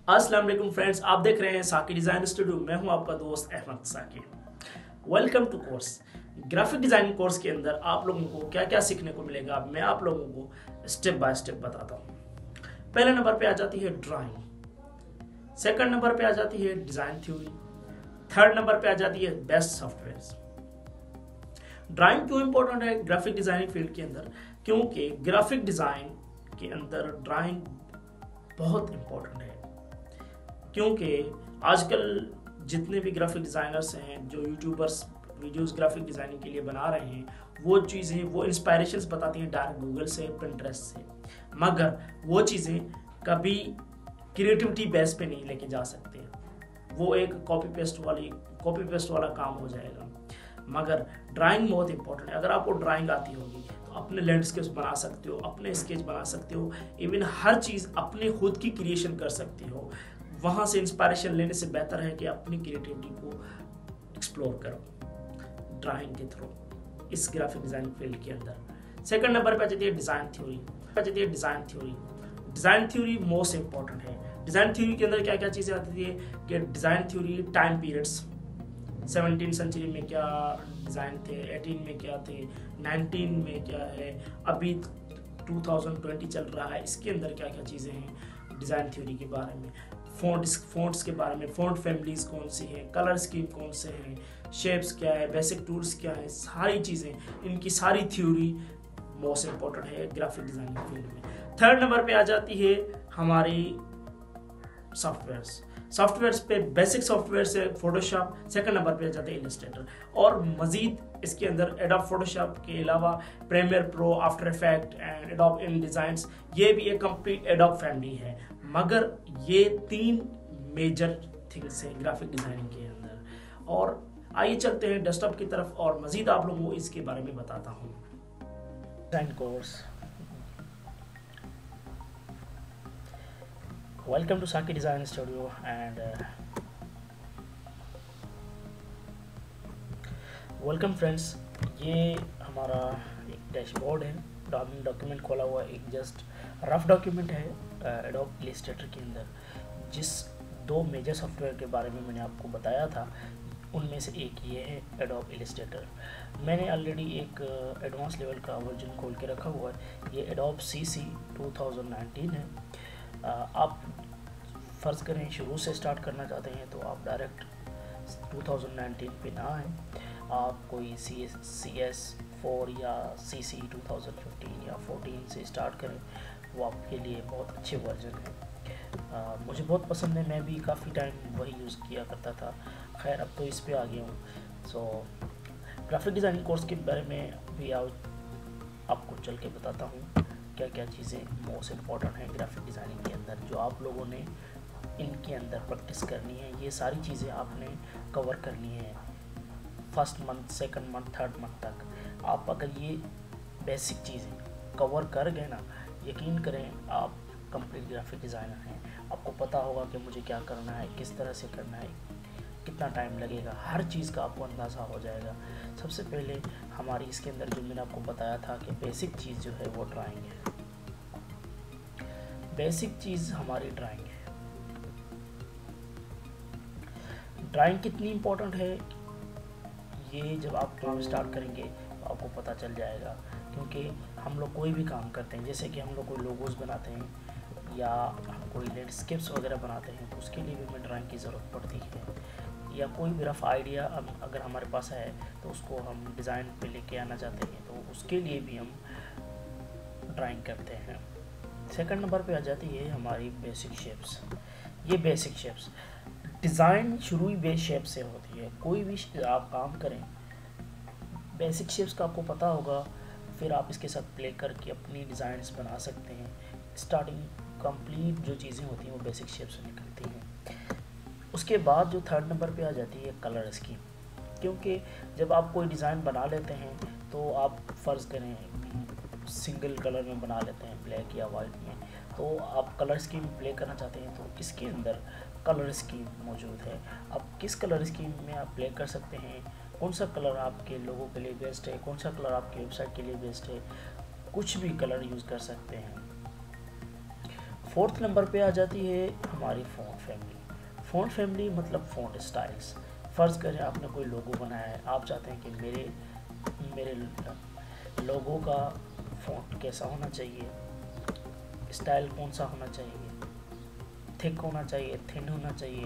अस्सलाम वालेकुम फ्रेंड्स, आप देख रहे हैं साकी डिज़ाइन स्टूडियो। मैं हूं आपका दोस्त Ahmed Saki. Welcome to course. Graphic designing course के अंदर आप लोगों को क्या क्या सीखने को मिलेगा, मैं आप लोगों को स्टेप बाय स्टेप बताता हूं। पहले नंबर पे आ जाती है ड्राइंग, सेकंड नंबर पे आ जाती है डिज़ाइन थ्योरी, थर्ड नंबर पे आ जाती है बेस्ट सॉफ्टवेयर। ड्राइंग क्यों इंपॉर्टेंट है ग्राफिक डिज़ाइनिंग फील्ड के अंदर? क्योंकि ग्राफिक डिज़ाइन के अंदर ड्राइंग बहुत इंपॉर्टेंट है। क्योंकि आजकल जितने भी ग्राफिक डिज़ाइनर्स हैं, जो यूट्यूबर्स वीडियोस ग्राफिक डिज़ाइनिंग के लिए बना रहे हैं, वो चीज़ें, वो इंस्पायरेशंस बताती हैं डायरेक्ट गूगल से, पिंटरेस्ट से, मगर वो चीज़ें कभी क्रिएटिविटी बेस पे नहीं लेके जा सकते। वो एक कॉपी पेस्ट वाला काम हो जाएगा। मगर ड्राइंग बहुत इंपॉर्टेंट है। अगर आपको ड्राइंग आती होगी तो अपने लैंडस्केप्स बना सकते हो, अपने स्केच बना सकते हो, इवन हर चीज़ अपने खुद की क्रिएशन कर सकते हो। वहाँ से इंस्पायरेशन लेने से बेहतर है कि अपनी क्रिएटिविटी को एक्सप्लोर करो ड्राइंग के थ्रू इस ग्राफिक डिज़ाइनिंग फील्ड के अंदर। सेकंड नंबर पे आ जाती है design theory. Design theory most important है। डिज़ाइन थ्योरी के अंदर क्या क्या चीज़ें आती है कि डिज़ाइन थ्योरी टाइम पीरियड्स, 17वीं सेंचुरी में क्या डिज़ाइन थे, 18 में क्या थे, 19 में क्या है, अभी 2020 चल रहा है, इसके अंदर क्या क्या चीज़ें हैं डिज़ाइन थ्योरी के बारे में। फ़ॉन्ट्स के बारे में, फ़ॉन्ट फैमिलीज़ कौन सी हैं, कलर स्कीम कौन से हैं, शेप्स क्या है, बेसिक टूल्स क्या है, सारी चीज़ें, इनकी सारी थ्योरी मोस्ट इंपॉर्टेंट है ग्राफिक डिज़ाइनिंग फील्ड में। थर्ड नंबर पे आ जाती है हमारी सॉफ्टवेयर्स पे बेसिक सॉफ्टवेयर से फोटोशॉप, सेकंड नंबर पे आ जाते हैं इलस्ट्रेटर, और मजीद इसके अंदर एडोब फोटोशॉप के अलावा Premiere Pro, After Effect and Adobe InDesigns, ये भी एक कंप्लीट एडोब फैमिली है। मगर ये 3 मेजर थिंग्स हैं ग्राफिक डिज़ाइनिंग के अंदर। और आइए चलते हैं डेस्कटॉप की तरफ और मजीद आप लोगों को इसके बारे में बताता हूँ। Design course. Welcome to Saki design studio and welcome friends. ये हमारा एक डैशबोर्ड है, डॉक्यूमेंट खोला हुआ, एक जस्ट रफ डॉक्यूमेंट है एडोब इलस्ट्रेटर के अंदर, जिस 2 मेजर सॉफ्टवेयर के बारे में मैंने आपको बताया था, उनमें से एक ये है एडोब इलस्ट्रेटर। मैंने ऑलरेडी एक एडवांस लेवल का वर्जन खोल के रखा हुआ है। ये एडोब CC 2019 है। आप फ़र्ज़ करें शुरू से स्टार्ट करना चाहते हैं तो आप डायरेक्ट 2019 पे ना आएँ, आप कोई CS 4 या CC 2015 या 14 से स्टार्ट करें, वो आपके लिए बहुत अच्छे वर्जन है। मुझे बहुत पसंद है, मैं भी काफ़ी टाइम वही यूज़ किया करता था। खैर अब तो इस पे आ गया हूँ। सो ग्राफिक डिज़ाइनिंग कोर्स के बारे में भी आपको चल के बताता हूँ क्या क्या चीज़ें मोस्ट इम्पॉर्टेंट हैं ग्राफिक डिज़ाइनिंग के अंदर, जो आप लोगों ने इनके अंदर प्रैक्टिस करनी है। ये सारी चीज़ें आपने कवर करनी है first month, second month, third month तक। आप अगर ये बेसिक चीज़ें कवर कर गए ना, यकीन करें आप कंप्लीट ग्राफिक डिज़ाइनर हैं। आपको पता होगा कि मुझे क्या करना है, किस तरह से करना है, कितना टाइम लगेगा, हर चीज़ का आपको अंदाज़ा हो जाएगा। सबसे पहले हमारी इसके अंदर जो मैंने आपको बताया था कि बेसिक चीज़ जो है वो ड्राइंग है। बेसिक चीज़ हमारी ड्राइंग है। ड्राइंग कितनी इम्पोर्टेंट है ये जब आप ड्राइंग स्टार्ट करेंगे तो आपको पता चल जाएगा। क्योंकि हम लोग कोई भी काम करते हैं, जैसे कि हम लोग कोई लोगोस बनाते हैं या हम कोई लैंडस्केप्स वगैरह बनाते हैं, तो उसके लिए भी हमें ड्राइंग की ज़रूरत पड़ती है। या कोई भी रफ आइडिया अगर हमारे पास है तो उसको हम डिज़ाइन पे लेके आना चाहते हैं, तो उसके लिए भी हम ड्राइंग करते हैं। सेकंड नंबर पे आ जाती है हमारी बेसिक शेप्स। ये बेसिक शेप्स, डिज़ाइन शुरू ही बेस शेप से होती है। कोई भी आप काम करें, बेसिक शेप्स का आपको पता होगा, फिर आप इसके साथ प्ले करके अपनी डिज़ाइंस बना सकते हैं। स्टार्टिंग कंप्लीट जो चीज़ें होती हैं वो बेसिक शेप से निकलती हैं। उसके बाद जो थर्ड नंबर पे आ जाती है कलर स्कीम। क्योंकि जब आप कोई डिज़ाइन बना लेते हैं तो आप फ़र्ज़ करें सिंगल कलर में बना लेते हैं, ब्लैक या वाइट में, तो आप कलर स्कीम प्ले करना चाहते हैं तो इसके अंदर कलर स्कीम मौजूद है। अब किस कलर स्कीम में आप प्ले कर सकते हैं, कौन सा कलर आपके लोगों के लिए बेस्ट है, कौन सा कलर आपकी वेबसाइट के लिए बेस्ट है, कुछ भी कलर यूज़ कर सकते हैं। फोर्थ नंबर पे आ जाती है हमारी फ़ॉन्ट फैमिली। फ़ॉन्ट फैमिली मतलब फ़ॉन्ट स्टाइल्स। फ़र्ज़ करें आपने कोई लोगो बनाया है, आप चाहते हैं कि मेरे लोगो का फ़ॉन्ट कैसा होना चाहिए, स्टाइल कौन सा होना चाहिए, थिक होना चाहिए, थिन होना चाहिए,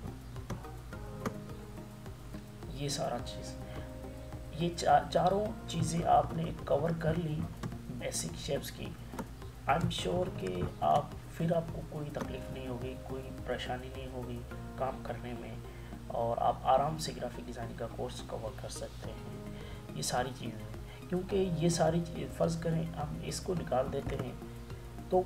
ये सारा चीज़, ये चारों चीज़ें आपने कवर कर ली बेसिक शेप्स की। आई एम श्योर कि आपको कोई तकलीफ़ नहीं होगी, कोई परेशानी नहीं होगी काम करने में, और आप आराम से ग्राफिक डिज़ाइनिंग का कोर्स कवर कर सकते हैं। ये सारी चीज़ें, क्योंकि ये सारी चीज़ फ़र्ज़ करें हम इसको निकाल देते हैं तो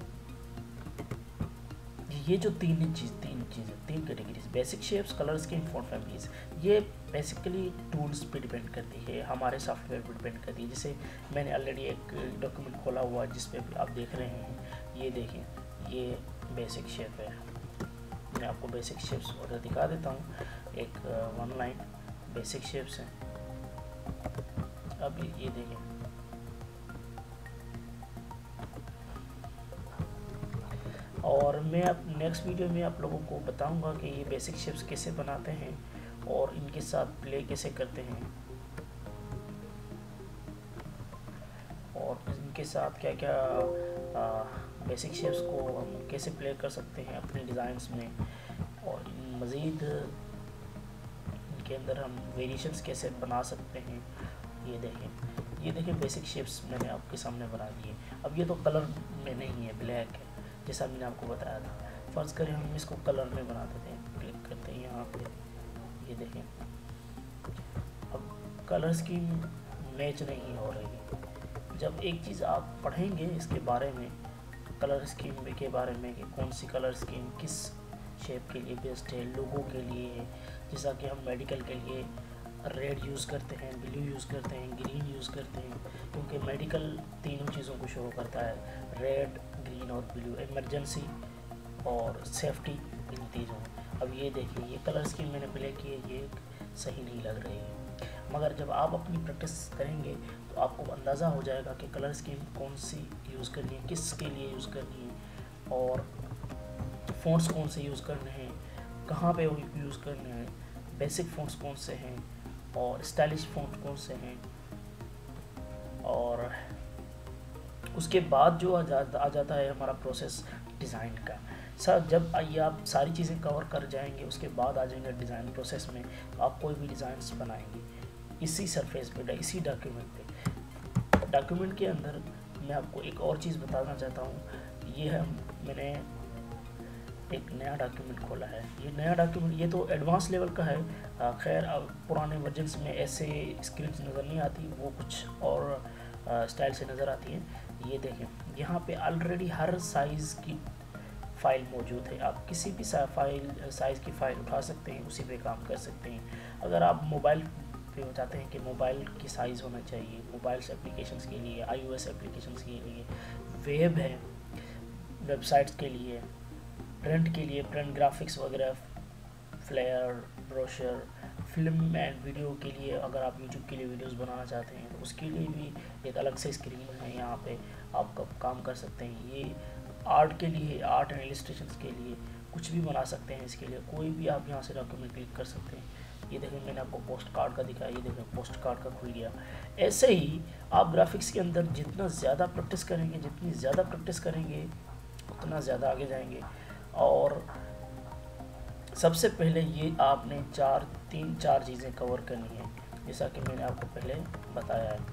ये जो तीन categories, basic shapes, colour scheme, font families, ये बेसिकली टूल्स पे डिपेंड करती है, हमारे सॉफ्टवेयर पे डिपेंड करती है। जैसे मैंने ऑलरेडी एक डॉक्यूमेंट खोला हुआ है जिस पे भी आप देख रहे हैं, ये देखें, ये बेसिक शेप है। मैं आपको बेसिक शेप्स और दिखा देता हूँ। एक वन लाइन बेसिक शेप्स हैं। अब ये देखें, और मैं अब नेक्स्ट वीडियो में आप लोगों को बताऊंगा कि ये बेसिक शेप्स कैसे बनाते हैं और इनके साथ प्ले कैसे करते हैं, और इनके साथ क्या क्या बेसिक शेप्स को हम कैसे प्ले कर सकते हैं अपने डिज़ाइंस में, और मज़ीद इनके अंदर हम वेरिएशंस कैसे बना सकते हैं। ये देखें बेसिक शेप्स मैंने आपके सामने बना दिए। अब ये तो कलर में नहीं है, ब्लैक है, जैसा मैंने आपको बताया था। फ़र्ज़ करें हम इसको कलर में बना देते हैं, क्लिक करते हैं यहाँ पे, ये देखें अब कलर स्कीम मैच नहीं हो रही है। जब एक चीज़ आप पढ़ेंगे इसके बारे में, कलर स्कीम के बारे में, कि कौन सी कलर स्कीम किस शेप के लिए बेस्ट है, लोगों के लिए है, जैसा कि हम मेडिकल के लिए रेड यूज़ करते हैं, ब्लू यूज़ करते हैं, ग्रीन यूज़ करते हैं, क्योंकि मेडिकल तीनों चीज़ों को शो करता है, रेड, ग्रीन और ब्लू, इमरजेंसी और सेफ्टी, इन तीनों। अब ये देखिए, ये कलर स्कीम मैंने प्ले की है, ये सही नहीं लग रही है, मगर जब आप अपनी प्रैक्टिस करेंगे तो आपको अंदाज़ा हो जाएगा कि कलर स्कीम कौन सी यूज़ करनी है, किसके लिए यूज़ करनी है, और फ़ॉन्ट्स कौन से यूज़ करने हैं, कहाँ पे यूज़ करने हैं, बेसिक फ़ॉन्ट्स कौन से हैं और स्टाइलिश फ़ॉन्ट कौन से हैं। और उसके बाद जो आ जाता है हमारा प्रोसेस डिज़ाइन का। सर जब ये आप सारी चीज़ें कवर कर जाएंगे, उसके बाद आ जाएंगे डिज़ाइन प्रोसेस में, तो आप कोई भी डिज़ाइंस बनाएंगे इसी सरफेस पे, इसी डॉक्यूमेंट पे। डॉक्यूमेंट के अंदर मैं आपको एक और चीज़ बताना चाहता हूँ। ये है, मैंने एक नया डॉक्यूमेंट खोला है। ये नया डॉक्यूमेंट, ये तो एडवांस लेवल का है। खैर अब पुराने वर्जन्स में ऐसे स्क्रीन्स नज़र नहीं आती, वो कुछ और स्टाइल से नज़र आती है। ये देखें, यहाँ पे ऑलरेडी हर साइज़ की फ़ाइल मौजूद है। आप किसी भी साइज़ की फ़ाइल उठा सकते हैं, उसी पे काम कर सकते हैं। अगर आप मोबाइल पे हो चाहते हैं कि मोबाइल की साइज़ होना चाहिए, मोबाइल एप्लीकेशंस के लिए, iOS एप्लीकेशंस के लिए, वेब है, वेबसाइट्स के लिए, प्रिंट के लिए, प्रिंट ग्राफिक्स वगैरह, flyer, brochure, film and video के लिए, अगर आप यूट्यूब के लिए वीडियोस बनाना चाहते हैं तो उसके लिए भी एक अलग से स्क्रीन है, यहाँ पे आप काम कर सकते हैं। ये आर्ट के लिए, आर्ट एंड इलस्ट्रेशंस के लिए कुछ भी बना सकते हैं। इसके लिए कोई भी आप यहाँ से डॉक्यूमेंट क्लिक कर सकते हैं। ये देखें, मैंने आपको पोस्ट कार्ड का दिखाया, ये देखें पोस्ट कार्ड का खुल गया। ऐसे ही आप ग्राफिक्स के अंदर जितना ज़्यादा प्रैक्टिस करेंगे, जितनी ज़्यादा प्रैक्टिस करेंगे, उतना ज़्यादा आगे जाएंगे। और सबसे पहले ये आपने तीन चार चीज़ें कवर करनी है, जैसा कि मैंने आपको पहले बताया है।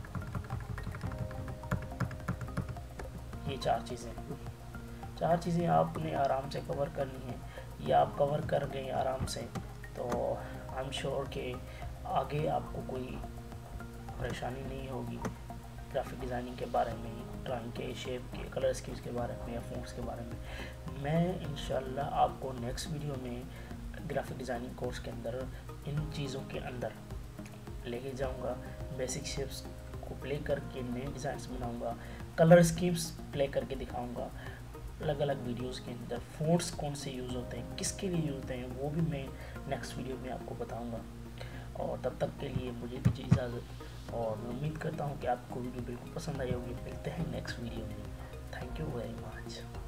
ये चार चीज़ें आपने आराम से कवर करनी है। ये आप कवर कर गए आराम से तो आई एम श्योर कि आगे आपको कोई परेशानी नहीं होगी ग्राफिक डिज़ाइनिंग के बारे में, ड्राइंग के, शेप के, कलर स्कीम्स के बारे में या फ़ॉन्ट्स के बारे में। मैं इंशाल्लाह आपको नेक्स्ट वीडियो में ग्राफिक डिज़ाइनिंग कोर्स के अंदर इन चीज़ों के अंदर लेके जाऊंगा। बेसिक शेप्स को प्ले करके नए डिज़ाइंस बनाऊंगा, कलर स्कीम्स प्ले करके दिखाऊंगा अलग अलग वीडियोस के अंदर। फ़ॉन्ट्स कौन से यूज़ होते हैं, किसके लिए यूज़ होते हैं, वो भी मैं नेक्स्ट वीडियो में आपको बताऊँगा। और तब तक के लिए मुझे दीजिए इजाज़त, और मैं उम्मीद करता हूँ कि आपको वीडियो बिल्कुल पसंद आई होगी। मिलते हैं नेक्स्ट वीडियो में। Thank you very much.